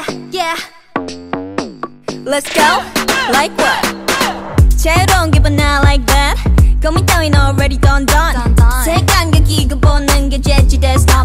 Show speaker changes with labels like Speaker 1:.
Speaker 1: yeah. Let's go, like what? 자유로운 기분 I like that. 고민 따윈 already done. 새 감격이 그 보는 게 재치됐어.